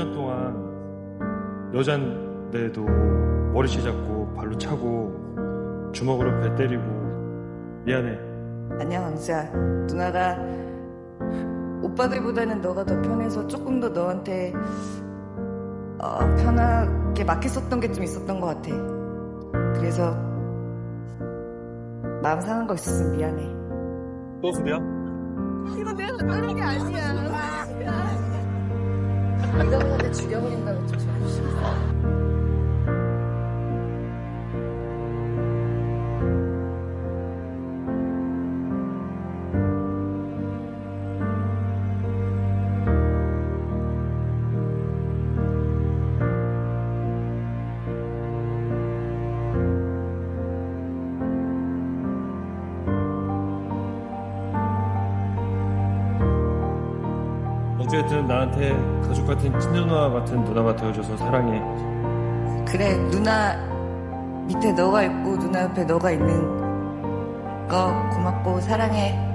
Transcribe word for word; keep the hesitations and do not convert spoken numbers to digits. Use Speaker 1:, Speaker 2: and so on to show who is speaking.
Speaker 1: 년 동안 여잔데도 머리채 잡고 발로 차고 주먹으로 배 때리고 미안해.
Speaker 2: 아니야 왕수야. 누나가 오빠들보다는 너가 더 편해서 조금 더 너한테 어, 편하게 맡겼었던 게 좀 있었던 것 같아. 그래서 마음 상한 거 있었으면 미안해.
Speaker 1: 또 수비야?
Speaker 2: 이거 내가 다른 게 아니야. 네가 보는데 죽여버린다고 좀 조심해.
Speaker 1: 어쨌든 나한테 가족 같은 친누나 같은 누나가 되어줘서 사랑해.
Speaker 2: 그래, 누나 밑에 너가 있고 누나 옆에 너가 있는 거 고맙고 사랑해.